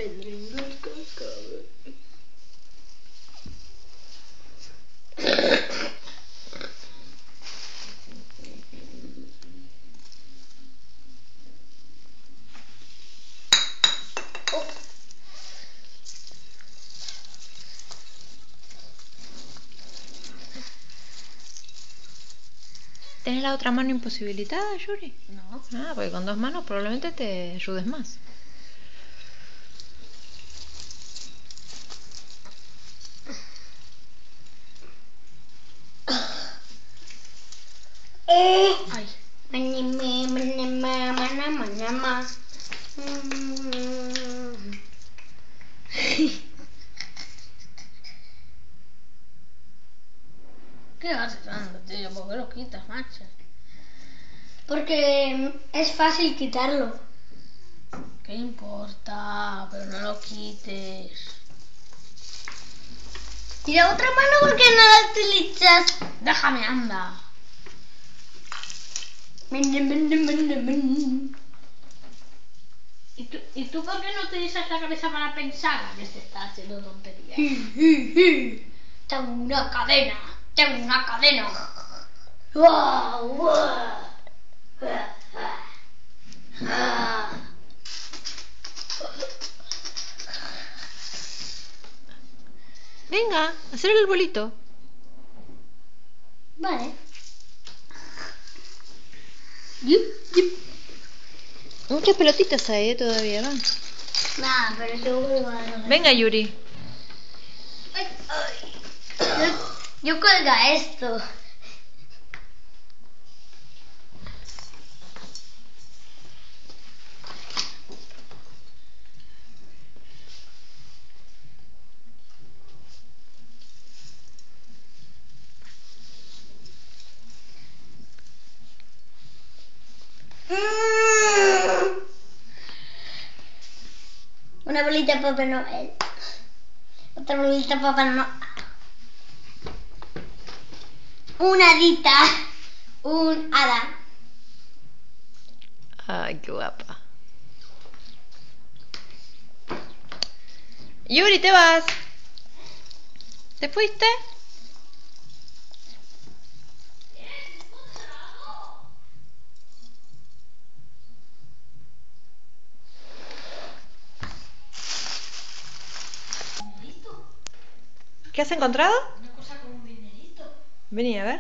Pedrinho cascabel. ¿Tenés la otra mano imposibilitada, Yuri? No. Ah, porque con dos manos probablemente te ayudes más. Ay. ¿Qué haces, Sandra, tío? ¿Por qué lo quitas, macho? Porque es fácil quitarlo. ¿Qué importa? Pero no lo quites. ¿Y la otra mano por qué no la utilizas? Déjame, anda. ¿Y tú por qué no utilizas la cabeza para pensar? Que te estás haciendo tonterías. Tengo una cadena. Tengo una cadena. ¡Wow! ¡Wow! Venga, hacer el bolito. Vale. Muchas pelotitas hay todavía, ¿no? Nah, pero seguro no. Venga, Yuri. Ay, ay. Yo cuelga esto. Una bolita de Papá Noel. Otra bolita de Papá Noel. Una hadita. Un hada. Ay, qué guapa. Yuri, ¿te vas? ¿Te fuiste? ¿Qué has encontrado? Una cosa con un dinerito. Vení, a ver.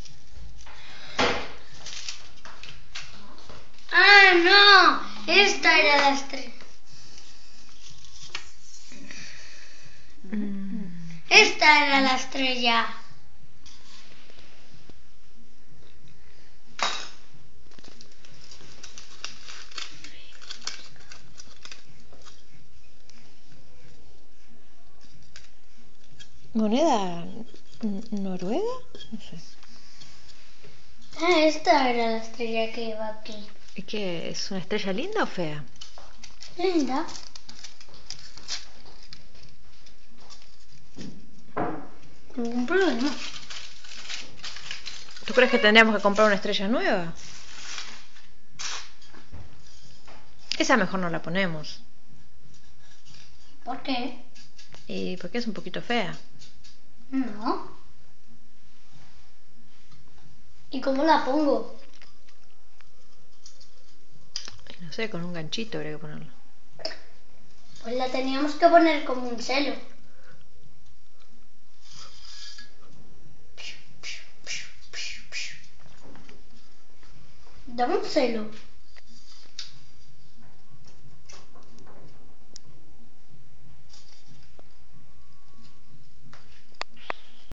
Ah, no. Esta era la estrella. Esta era la estrella. ¿Moneda noruega? No sé. Ah, esta era la estrella que iba aquí. ¿Es que es una estrella linda o fea? Linda. Ningún problema. ¿Tú crees que tendríamos que comprar una estrella nueva? Esa mejor no la ponemos. ¿Por qué? Y porque es un poquito fea. No. ¿Y cómo la pongo? No sé, con un ganchito habría que ponerlo. Pues la teníamos que poner como un celo. Dame un celo.